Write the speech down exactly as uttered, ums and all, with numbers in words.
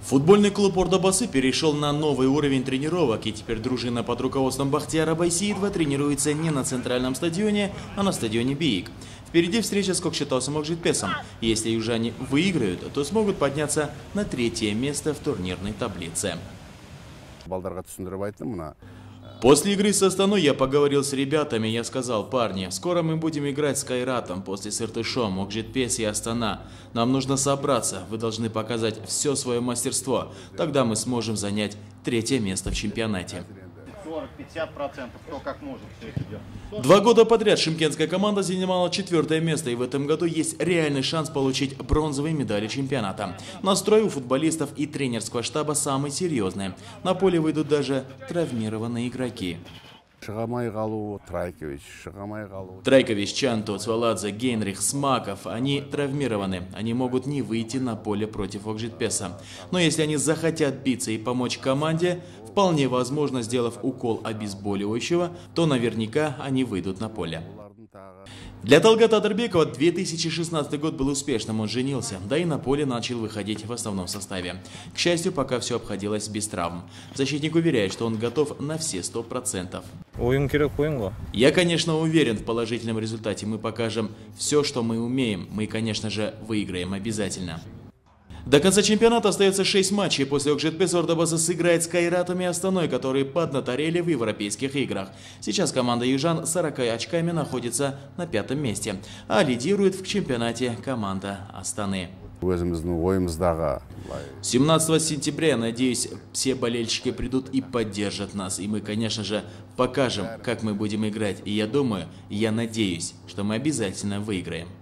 Футбольный клуб Ордабасы перешел на новый уровень тренировок, и теперь дружина под руководством Бахтияра Байсеидова тренируется не на центральном стадионе, а на стадионе Бийик. Впереди встреча с Кокшетаусом Окжетпесом. Если южане выиграют, то смогут подняться на третье место в турнирной таблице. После игры с Астаной я поговорил с ребятами, я сказал: парни, скоро мы будем играть с Кайратом, после с Иртышом, Окжетпес и Астана. Нам нужно собраться, вы должны показать все свое мастерство, тогда мы сможем занять третье место в чемпионате. сорок-пятьдесят процентов, кто как может все это делать. Два года подряд шымкентская команда занимала четвертое место, и в этом году есть реальный шанс получить бронзовые медали чемпионата. Настрой у футболистов и тренерского штаба самый серьезный. На поле выйдут даже травмированные игроки. Трайкович, Чанту, Цваладзе, Гейнрих, Смаков, они травмированы. Они могут не выйти на поле против Окжетпеса. Но если они захотят биться и помочь команде, вполне возможно, сделав укол обезболивающего, то наверняка они выйдут на поле. Для Талгата Адырбекова две тысячи шестнадцатый год был успешным, он женился, да и на поле начал выходить в основном составе. К счастью, пока все обходилось без травм. Защитник уверяет, что он готов на все сто процентов. Я, конечно, уверен в положительном результате. Мы покажем все, что мы умеем. Мы, конечно же, выиграем обязательно. До конца чемпионата остается шесть матчей. После Окжетпеса Ордабасы сыграет с Кайратом и Астаной, которые поднаторели в европейских играх. Сейчас команда южан с сорока очками находится на пятом месте, а лидирует в чемпионате команда Астаны. семнадцатого сентября, надеюсь, все болельщики придут и поддержат нас. И мы, конечно же, покажем, как мы будем играть. И я думаю, я надеюсь, что мы обязательно выиграем.